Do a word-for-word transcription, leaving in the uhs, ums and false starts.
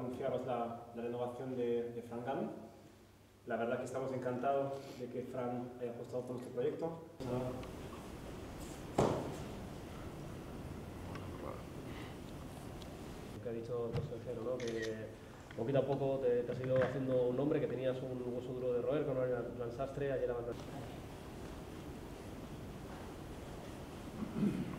anunciaros la, la renovación de, de Fran Gámez. La verdad que estamos encantados de que Fran haya apostado por nuestro proyecto. Lo que ha dicho el consejero, ¿no? Que poquito a poco te, te has ido haciendo un nombre, que tenías un hueso duro de roer con el Sastre, ayer abandonaste.